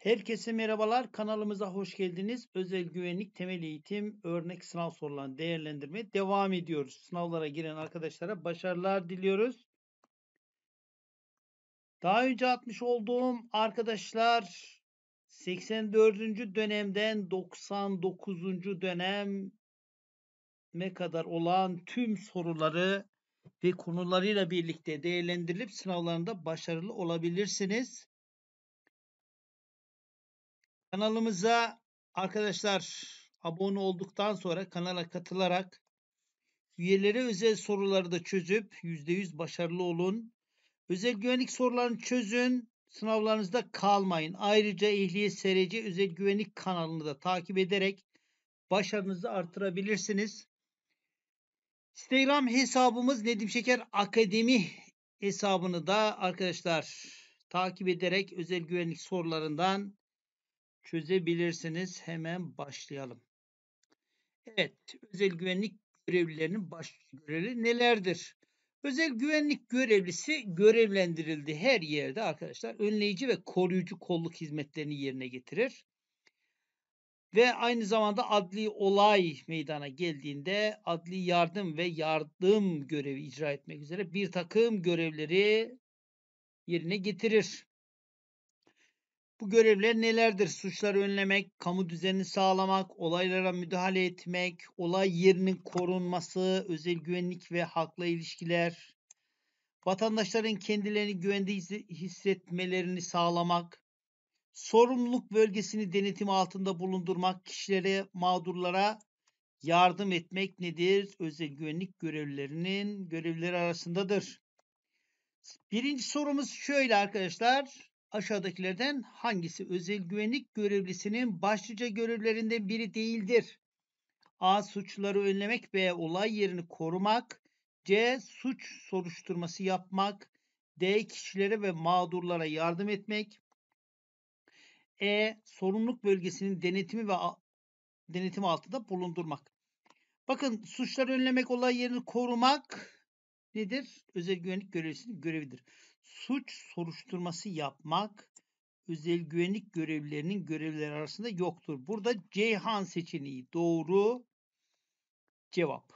Herkese merhabalar. Kanalımıza hoş geldiniz. Özel güvenlik temel eğitim örnek sınav sorularını değerlendirmeye devam ediyoruz. Sınavlara giren arkadaşlara başarılar diliyoruz. Daha önce atmış olduğum arkadaşlar 84. dönemden 99. döneme kadar olan tüm soruları ve konularıyla birlikte değerlendirilip sınavlarında başarılı olabilirsiniz. Kanalımıza arkadaşlar abone olduktan sonra kanala katılarak üyelere özel soruları da çözüp %100 başarılı olun. Özel güvenlik sorularını çözün. Sınavlarınızda kalmayın. Ayrıca Ehliyet SRC Özel Güvenlik kanalını da takip ederek başarınızı artırabilirsiniz. Instagram hesabımız Nedim Şeker Akademi hesabını da arkadaşlar takip ederek özel güvenlik sorularından çözebilirsiniz. Hemen başlayalım. Evet, özel güvenlik görevlilerinin baş görevi nelerdir? Özel güvenlik görevlisi görevlendirildiği her yerde arkadaşlar önleyici ve koruyucu kolluk hizmetlerini yerine getirir. Ve aynı zamanda adli olay meydana geldiğinde adli yardım ve yardım görevi icra etmek üzere bir takım görevleri yerine getirir. Bu görevler nelerdir? Suçları önlemek, kamu düzenini sağlamak, olaylara müdahale etmek, olay yerinin korunması, özel güvenlik ve halkla ilişkiler, vatandaşların kendilerini güvende hissetmelerini sağlamak, sorumluluk bölgesini denetim altında bulundurmak, kişilere, mağdurlara yardım etmek nedir? Özel güvenlik görevlilerinin görevleri arasındadır. Birinci sorumuz şöyle arkadaşlar. Aşağıdakilerden hangisi özel güvenlik görevlisinin başlıca görevlerinden biri değildir? A. Suçları önlemek. B. Olay yerini korumak. C. Suç soruşturması yapmak. D. Kişilere ve mağdurlara yardım etmek. E. Sorumluluk bölgesinin denetimi ve denetim altında bulundurmak. Bakın suçları önlemek, olay yerini korumak nedir? Özel güvenlik görevlisinin görevidir. Suç soruşturması yapmak özel güvenlik görevlilerinin görevleri arasında yoktur. Burada Ceyhan seçeneği doğru cevap.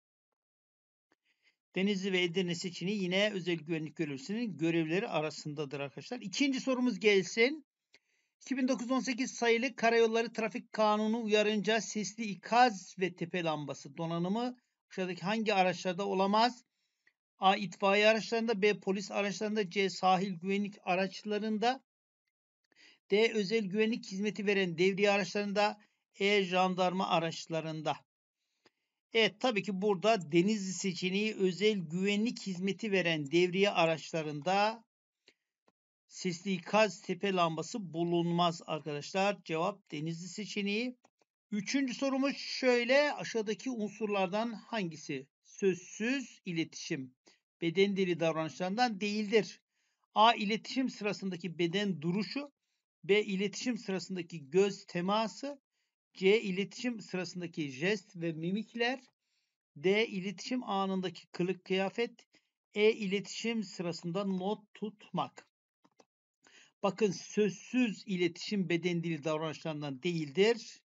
Denizli ve Edirne seçeneği yine özel güvenlik görevlisinin görevleri arasındadır arkadaşlar. İkinci sorumuz gelsin. 2009-18 sayılı Karayolları Trafik Kanunu uyarınca sesli ikaz ve tepe lambası donanımı aşağıdaki hangi araçlarda olamaz? A. İtfaiye araçlarında, B. Polis araçlarında, C. Sahil güvenlik araçlarında, D. Özel güvenlik hizmeti veren devriye araçlarında, E. Jandarma araçlarında. Evet, tabii ki burada Denizli seçeneği özel güvenlik hizmeti veren devriye araçlarında sesli ikaz tepe lambası bulunmaz arkadaşlar. Cevap Denizli seçeneği. Üçüncü sorumuz şöyle. Aşağıdaki unsurlardan hangisi sözsüz iletişim beden dili davranışlarından değildir? A. İletişim sırasındaki beden duruşu. B. İletişim sırasındaki göz teması. C. İletişim sırasındaki jest ve mimikler. D. İletişim anındaki kılık kıyafet. E. İletişim sırasında not tutmak. Bakın sözsüz iletişim beden dili davranışlarından değildir.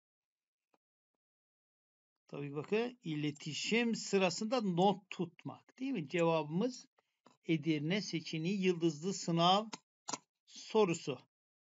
Tabii bakın iletişim sırasında not tutmak değil mi? Cevabımız Edirne seçeneği yıldızlı sınav sorusu.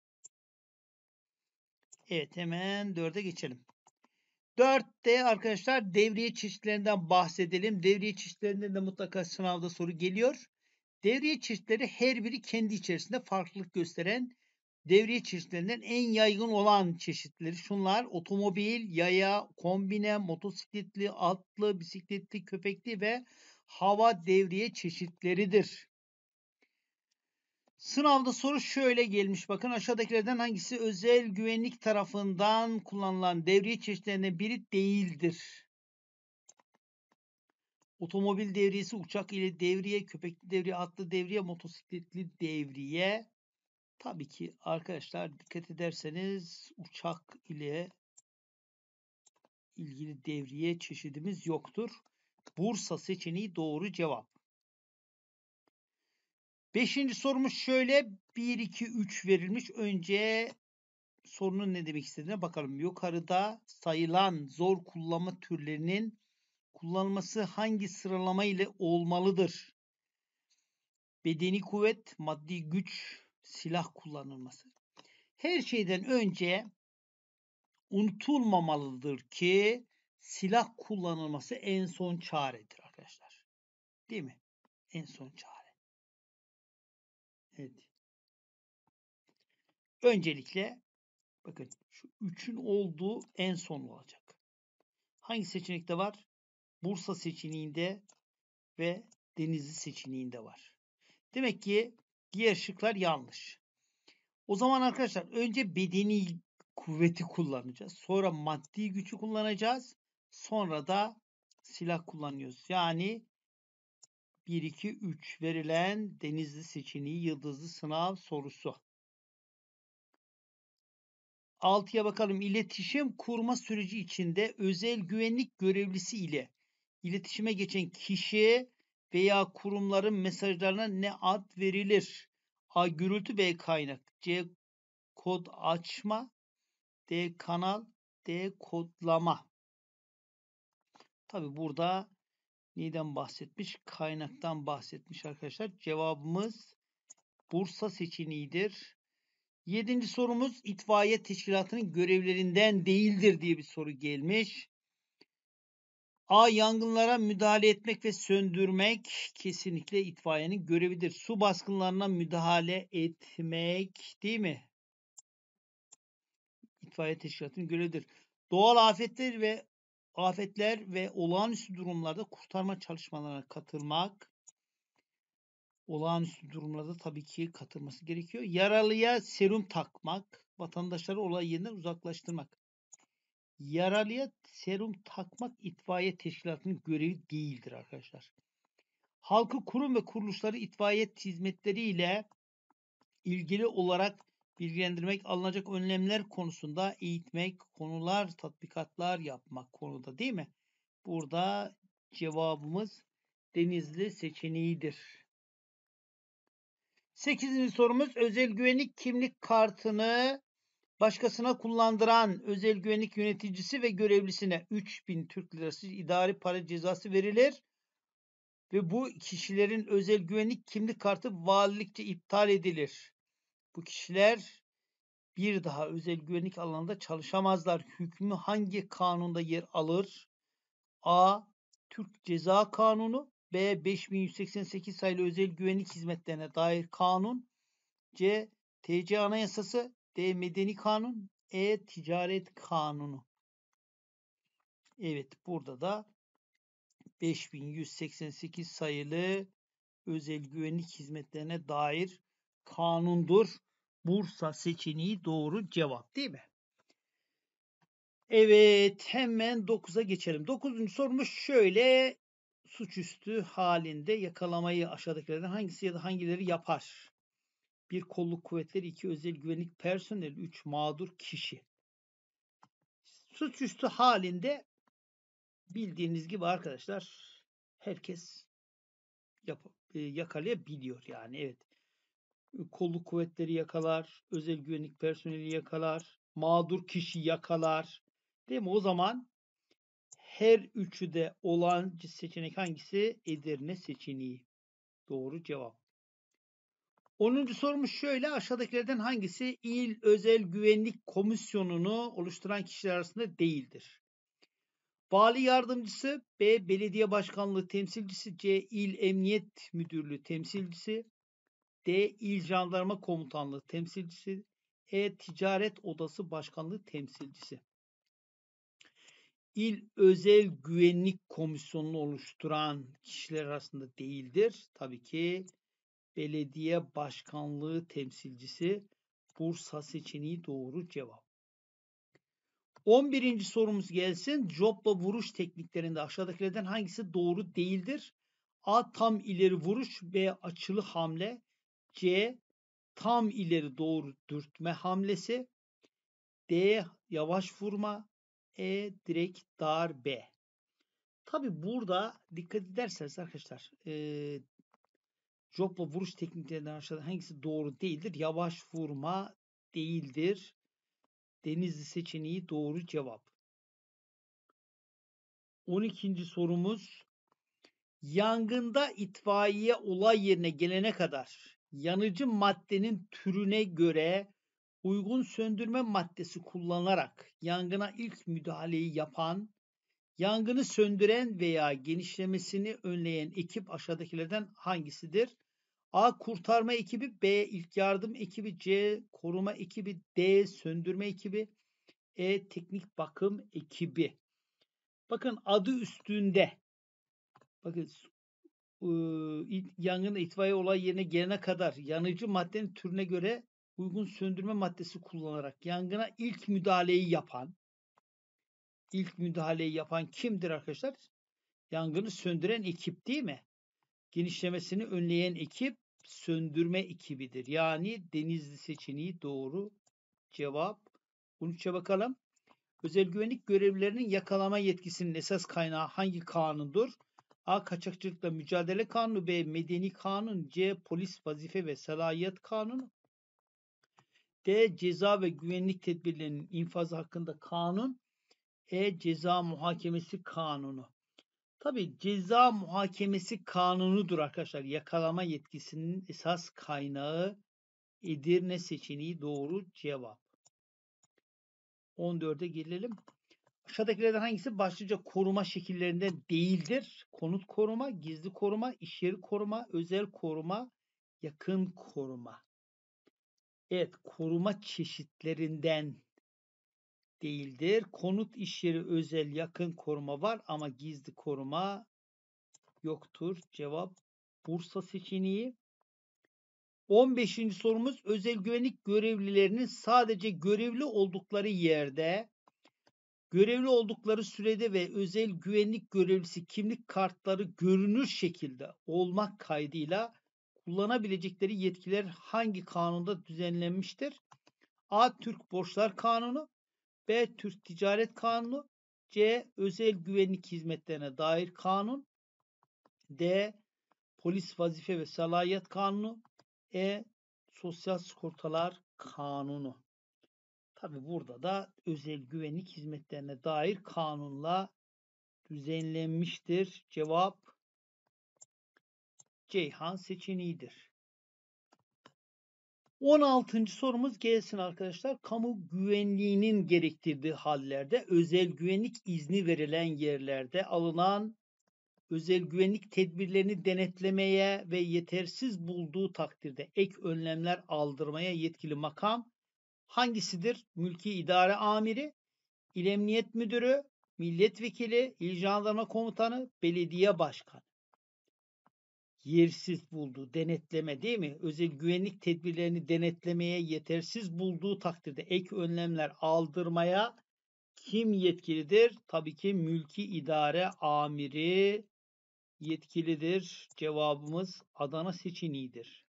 Evet hemen 4'e geçelim. 4'te arkadaşlar devriye çeşitlerinden bahsedelim. Devriye çeşitlerinden de mutlaka sınavda soru geliyor. Devriye çeşitleri her biri kendi içerisinde farklılık gösteren devriye çeşitlerinden en yaygın olan çeşitleri şunlar: otomobil, yaya, kombine, motosikletli, atlı, bisikletli, köpekli ve hava devriye çeşitleridir. Sınavda soru şöyle gelmiş. Bakın aşağıdakilerden hangisi özel güvenlik tarafından kullanılan devriye çeşitlerinden biri değildir? Otomobil devriyesi, uçak ile devriye, köpekli devriye, atlı devriye, motosikletli devriye. Tabii ki arkadaşlar dikkat ederseniz uçak ile ilgili devriye çeşidimiz yoktur. Bursa seçeneği doğru cevap. Beşinci sorumuz şöyle. 1, 2, 3 verilmiş. Önce sorunun ne demek istediğine bakalım. Yukarıda sayılan zor kullanma türlerinin kullanılması hangi sıralama ile olmalıdır? Bedeni kuvvet, maddi güç, silah kullanılması. Her şeyden önce unutulmamalıdır ki silah kullanılması en son çaredir arkadaşlar. Değil mi? En son çare. Evet. Öncelikle bakın şu 3'ün olduğu en son olacak. Hangi seçenekte var? Bursa seçeneğinde ve Denizli seçeneğinde var. Demek ki diğer şıklar yanlış. O zaman arkadaşlar önce bedeni kuvveti kullanacağız. Sonra maddi gücü kullanacağız. Sonra da silah kullanıyoruz. Yani 1, 2, 3 verilen Denizli seçeneği yıldızlı sınav sorusu. 6'ya bakalım. İletişim kurma süreci içinde özel güvenlik görevlisi ile iletişime geçen kişi veya kurumların mesajlarına ne ad verilir? A. Gürültü, B. Kaynak, C. Kod açma, D. Kanal, D. Kodlama. Tabi burada neyden bahsetmiş? Kaynaktan bahsetmiş arkadaşlar. Cevabımız Bursa seçeneğidir. 7. sorumuz itfaiye teşkilatının görevlerinden değildir diye bir soru gelmiş. A. Yangınlara müdahale etmek ve söndürmek kesinlikle itfaiyenin görevidir. Su baskınlarına müdahale etmek değil mi? İtfaiye teşkilatının görevidir. Doğal afetler ve olağanüstü durumlarda kurtarma çalışmalarına katılmak. Olağanüstü durumlarda tabii ki katılması gerekiyor. Yaralıya serum takmak, vatandaşları olay yerinden uzaklaştırmak. Yaralıya serum takmak itfaiye teşkilatının görevi değildir arkadaşlar. Halkı kurum ve kuruluşları itfaiye hizmetleriyle ilgili olarak bilgilendirmek, alınacak önlemler konusunda eğitmek, konular, tatbikatlar yapmak konuda değil mi? Burada cevabımız Denizli seçeneğidir. 8. sorumuz özel güvenlik kimlik kartını başkasına kullandıran özel güvenlik yöneticisi ve görevlisine 3.000 Türk Lirası idari para cezası verilir. Ve bu kişilerin özel güvenlik kimlik kartı valilikçe iptal edilir. Bu kişiler bir daha özel güvenlik alanında çalışamazlar. Hükmü hangi kanunda yer alır? A. Türk Ceza Kanunu, B. 5188 sayılı özel güvenlik hizmetlerine dair kanun, C. TC Anayasası, D. Medeni Kanun, E. Ticaret Kanunu. Evet, burada da 5188 sayılı özel güvenlik hizmetlerine dair kanundur. Bursa seçeneği doğru cevap değil mi? Evet, hemen 9'a geçelim. 9. sorumuz şöyle. Suçüstü halinde yakalamayı aşağıdakilerden hangisi ya da hangileri yapar? 1. Kolluk kuvvetleri, 2. Özel güvenlik personeli, 3. Mağdur kişi. Suçüstü halinde bildiğiniz gibi arkadaşlar herkes yakalayabiliyor yani evet. Kolluk kuvvetleri yakalar, özel güvenlik personeli yakalar, mağdur kişi yakalar. Değil mi? O zaman her üçü de olan seçenek hangisi? Edirne seçeneği. Doğru cevap. 10. sorumuz şöyle. Aşağıdakilerden hangisi İl Özel Güvenlik Komisyonu'nu oluşturan kişiler arasında değildir? Vali yardımcısı, B. Belediye başkanlığı temsilcisi, C. İl Emniyet Müdürlüğü temsilcisi, D. İl Jandarma Komutanlığı temsilcisi, E. Ticaret Odası Başkanlığı temsilcisi. İl Özel Güvenlik Komisyonu'nu oluşturan kişiler arasında değildir. Tabii ki belediye başkanlığı temsilcisi. Bursa seçeneği doğru cevap. 11. sorumuz gelsin. Jopla vuruş tekniklerinde aşağıdakilerden hangisi doğru değildir? A. Tam ileri vuruş, B. Açılı hamle, C. Tam ileri doğru dürtme hamlesi, D. Yavaş vurma, E. Direkt darbe. Tabi burada dikkat ederseniz arkadaşlar jopla vuruş tekniklerinden aşağıda hangisi doğru değildir? Yavaş vurma değildir. Denizli seçeneği doğru cevap. 12. sorumuz. Yangında itfaiye olay yerine gelene kadar yanıcı maddenin türüne göre uygun söndürme maddesi kullanarak yangına ilk müdahaleyi yapan, yangını söndüren veya genişlemesini önleyen ekip aşağıdakilerden hangisidir? A. Kurtarma ekibi, B. İlk yardım ekibi, C. Koruma ekibi, D. Söndürme ekibi, E. Teknik bakım ekibi. Bakın adı üstünde. Bakın yangın itfaiye olay yerine gelene kadar yanıcı maddenin türüne göre uygun söndürme maddesi kullanarak yangına ilk müdahaleyi yapan kimdir arkadaşlar? Yangını söndüren ekip değil mi? Genişlemesini önleyen ekip söndürme ekibidir. Yani Denizli seçeneği doğru cevap. 13'e bakalım. Özel güvenlik görevlilerinin yakalama yetkisinin esas kaynağı hangi kanundur? A. Kaçakçılıkla Mücadele Kanunu, B. Medeni Kanun, C. Polis Vazife ve Salayet Kanunu, D. Ceza ve güvenlik tedbirlerinin infazı hakkında kanun, E. Ceza Muhakemesi Kanunu. Tabii ceza muhakemesi kanunudur arkadaşlar. Yakalama yetkisinin esas kaynağı. Edirne seçeneği doğru cevap. 14'e gelelim. Aşağıdakilerden hangisi başlıca koruma şekillerinden değildir? Konut koruma, gizli koruma, iş yeri koruma, özel koruma, yakın koruma. Evet, koruma çeşitlerinden değildir. Konut, iş yeri, özel, yakın koruma var ama gizli koruma yoktur. Cevap Bursa seçeneği. 15. sorumuz özel güvenlik görevlilerinin sadece görevli oldukları yerde, görevli oldukları sürede ve özel güvenlik görevlisi kimlik kartları görünür şekilde olmak kaydıyla kullanabilecekleri yetkiler hangi kanunda düzenlenmiştir? A. Türk Borçlar Kanunu, B. Türk Ticaret Kanunu, C. Özel güvenlik hizmetlerine dair kanun, D. Polis Vazife ve Salayet Kanunu, E. Sosyal Sigortalar Kanunu. Tabi burada da özel güvenlik hizmetlerine dair kanunla düzenlenmiştir. Cevap Ceyhan seçeneğidir. 16. sorumuz gelsin arkadaşlar. Kamu güvenliğinin gerektirdiği hallerde özel güvenlik izni verilen yerlerde alınan özel güvenlik tedbirlerini denetlemeye ve yetersiz bulduğu takdirde ek önlemler aldırmaya yetkili makam hangisidir? Mülki İdare Amiri, İl Emniyet Müdürü, Milletvekili, İl Jandarma Komutanı, Belediye Başkanı. Yersiz bulduğu denetleme değil mi? Özel güvenlik tedbirlerini denetlemeye yetersiz bulduğu takdirde ek önlemler aldırmaya kim yetkilidir? Tabii ki Mülki İdare Amiri yetkilidir. Cevabımız Adana seçeneğidir.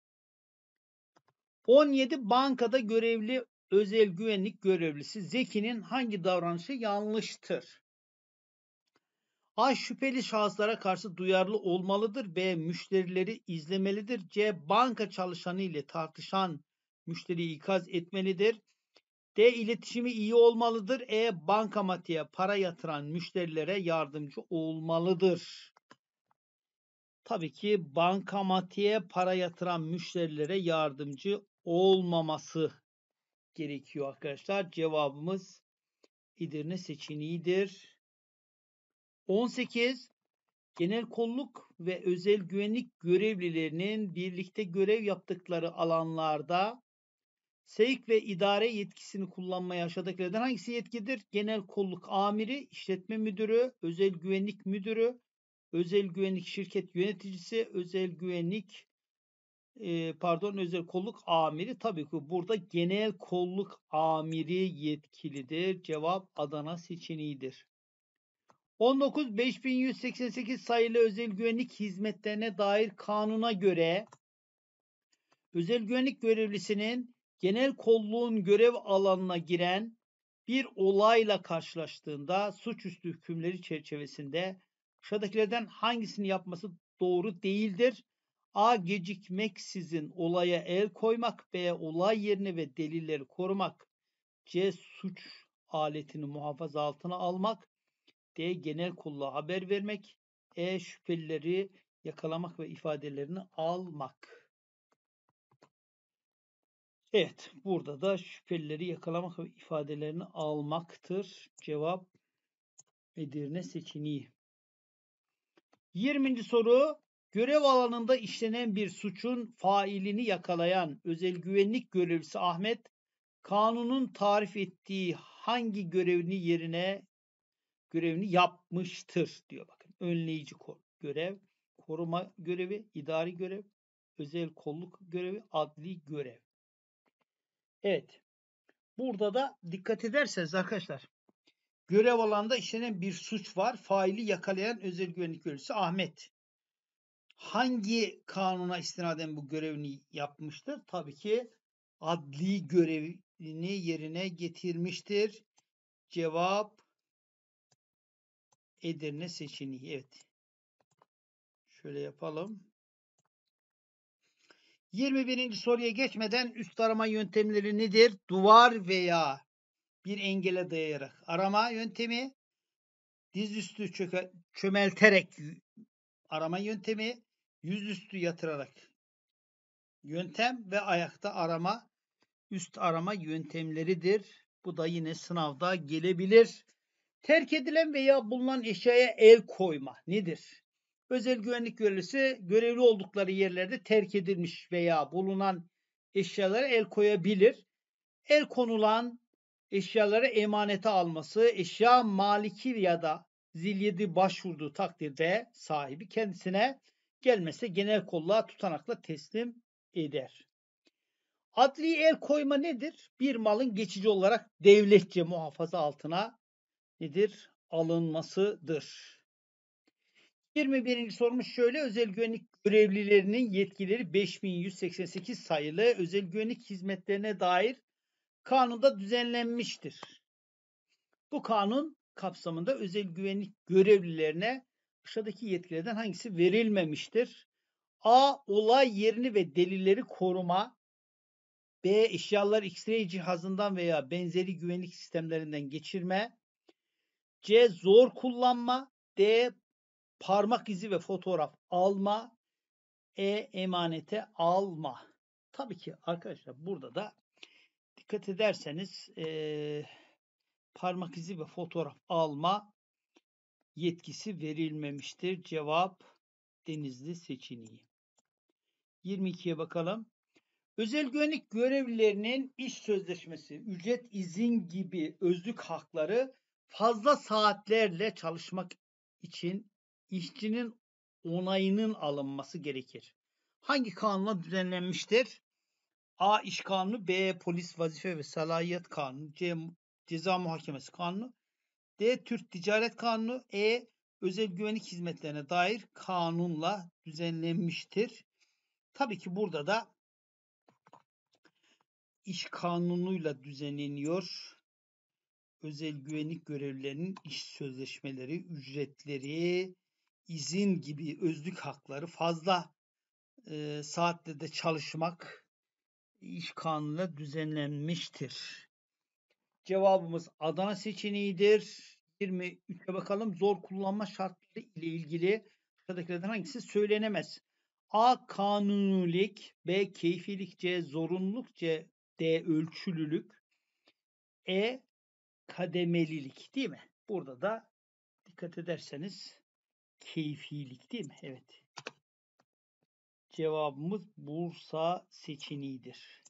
17. Bankada görevli özel güvenlik görevlisi Zeki'nin hangi davranışı yanlıştır? A. Şüpheli şahıslara karşı duyarlı olmalıdır. B. Müşterileri izlemelidir. C. Banka çalışanı ile tartışan müşteriyi ikaz etmelidir. D. İletişimi iyi olmalıdır. E. Bankamatiğe para yatıran müşterilere yardımcı olmalıdır. Tabii ki bankamatiğe para yatıran müşterilere yardımcı olmaması gerekiyor arkadaşlar. Cevabımız Edirne seçeneğidir. 18. Genel kolluk ve özel güvenlik görevlilerinin birlikte görev yaptıkları alanlarda sevk ve idare yetkisini kullanmaya aşağıdakilerden hangisi yetkidir? Genel kolluk amiri, işletme müdürü, özel güvenlik müdürü, özel güvenlik şirket yöneticisi, özel kolluk amiri. Tabii ki burada genel kolluk amiri yetkilidir. Cevap Adana seçeneğidir. 19. 5188 sayılı özel güvenlik hizmetlerine dair kanuna göre özel güvenlik görevlisinin genel kolluğun görev alanına giren bir olayla karşılaştığında suçüstü hükümleri çerçevesinde aşağıdakilerden hangisini yapması doğru değildir? A. Gecikmeksizin olaya el koymak. B. Olay yerini ve delilleri korumak. C. Suç aletini muhafaza altına almak. D. Genel kurula haber vermek. E. Şüphelileri yakalamak ve ifadelerini almak. Evet, burada da şüphelileri yakalamak ve ifadelerini almaktır. Cevap Edirne seçeneği. 20. soru. Görev alanında işlenen bir suçun failini yakalayan özel güvenlik görevlisi Ahmet, kanunun tarif ettiği hangi görevini yapmıştır diyor bakın. Önleyici görev, koruma görevi, idari görev, özel kolluk görevi, adli görev. Evet. Burada da dikkat ederseniz arkadaşlar, görev alanında işlenen bir suç var. Faili yakalayan özel güvenlik görevlisi Ahmet. Hangi kanuna istinaden bu görevini yapmıştır? Tabii ki adli görevini yerine getirmiştir. Cevap Edirne seçeneği. Evet. Şöyle yapalım. 21. soruya geçmeden üst arama yöntemleri nedir? Duvar veya bir engele dayayarak arama yöntemi, dizüstü çömelterek arama yöntemi, yüzüstü yatırarak yöntem ve ayakta arama üst arama yöntemleridir. Bu da yine sınavda gelebilir. Terk edilen veya bulunan eşyaya el koyma nedir? Özel güvenlik görevlisi görevli oldukları yerlerde terk edilmiş veya bulunan eşyalara el koyabilir. El konulan eşyaları emanete alması, eşya maliki ya da zilyedi başvurduğu takdirde sahibi kendisine gelmese genel kolluğa tutanakla teslim eder. Adli el koyma nedir? Bir malın geçici olarak devletçe muhafaza altına nedir? Alınmasıdır. 21. sorumuz şöyle. Özel güvenlik görevlilerinin yetkileri 5188 sayılı özel güvenlik hizmetlerine dair kanunda düzenlenmiştir. Bu kanun kapsamında özel güvenlik görevlilerine aşağıdaki yetkilerden hangisi verilmemiştir? A. Olay yerini ve delilleri koruma. B. Eşyaları X-ray cihazından veya benzeri güvenlik sistemlerinden geçirme. C. Zor kullanma. D. Parmak izi ve fotoğraf alma. E. Emanete alma. Tabii ki arkadaşlar burada da dikkat ederseniz parmak izi ve fotoğraf alma yetkisi verilmemiştir. Cevap Denizli seçeneği. 22'ye bakalım. Özel güvenlik görevlilerinin iş sözleşmesi, ücret, izin gibi özlük hakları fazla saatlerle çalışmak için işçinin onayının alınması gerekir. Hangi kanunla düzenlenmiştir? A. İş Kanunu, B. Polis Vazife ve Salayet Kanunu, C. Ceza Muhakemesi Kanunu, D. Türk Ticaret Kanunu, E. Özel güvenlik hizmetlerine dair kanunla düzenlenmiştir. Tabii ki burada da İş kanunuyla düzenleniyor. Özel güvenlik görevlilerinin iş sözleşmeleri, ücretleri, izin gibi özlük hakları, fazla saatte çalışmak iş kanunuyla düzenlenmiştir. Cevabımız Adana seçeneğidir. 23'e bakalım. Zor kullanma şartları ile ilgili aşağıdakilerden hangisi söylenemez? A. Kanunilik, B. Keyfilik, C. Zorunluluk, D. Ölçülülük, E. Kademelilik değil mi? Burada da dikkat ederseniz keyfilik değil mi? Evet. Cevabımız Bursa seçeneğidir.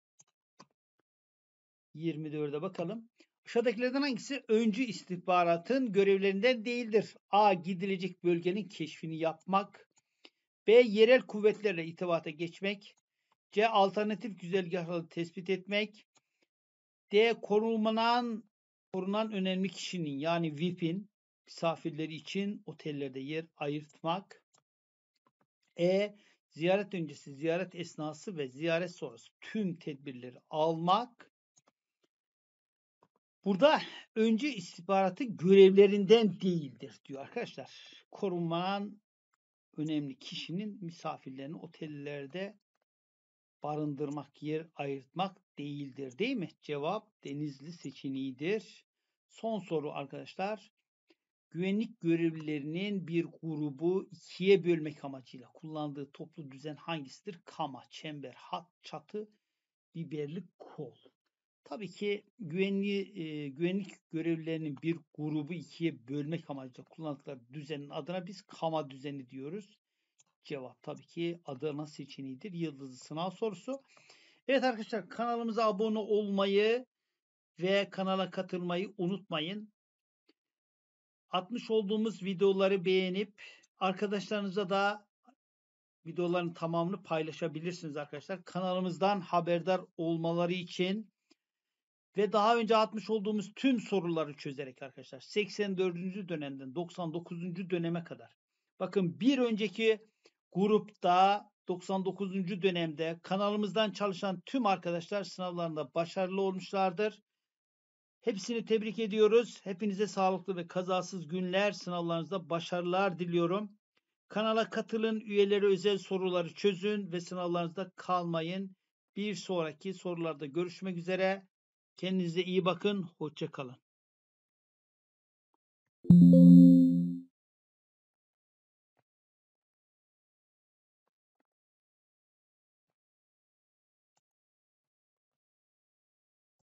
24'e bakalım. Aşağıdakilerden hangisi öncü istihbaratın görevlerinden değildir? A. Gidilecek bölgenin keşfini yapmak. B. Yerel kuvvetlerle irtibata geçmek. C. Alternatif güzergahları tespit etmek. D. Korunan önemli kişinin yani VIP'in misafirleri için otellerde yer ayırtmak. E. Ziyaret öncesi, ziyaret esnası ve ziyaret sonrası tüm tedbirleri almak. Burada önce istihbaratı görevlerinden değildir diyor arkadaşlar. Korunan önemli kişinin misafirlerini otellerde barındırmak, yer ayırtmak değildir, değil mi? Cevap Denizli seçeneğidir. Son soru arkadaşlar. Güvenlik görevlilerinin bir grubu ikiye bölmek amacıyla kullandığı toplu düzen hangisidir? Kama, çember, hat, çatı, biberli kol. Tabii ki güvenlik görevlilerinin bir grubu ikiye bölmek amacıyla kullandıkları düzenin adına biz kama düzeni diyoruz. Cevap tabii ki Adana seçeneğidir. Yıldızlı sınav sorusu. Evet arkadaşlar, kanalımıza abone olmayı ve kanala katılmayı unutmayın. Atmış olduğumuz videoları beğenip arkadaşlarınıza da videoların tamamını paylaşabilirsiniz arkadaşlar. Kanalımızdan haberdar olmaları için ve daha önce atmış olduğumuz tüm soruları çözerek arkadaşlar 84. dönemden 99. döneme kadar. Bakın bir önceki grupta 99. dönemde kanalımızdan çalışan tüm arkadaşlar sınavlarında başarılı olmuşlardır. Hepsini tebrik ediyoruz. Hepinize sağlıklı ve kazasız günler, sınavlarınızda başarılar diliyorum. Kanala katılın, üyeleri özel soruları çözün ve sınavlarınızda kalmayın. Bir sonraki sorularda görüşmek üzere. Kendinize iyi bakın. Hoşça kalın.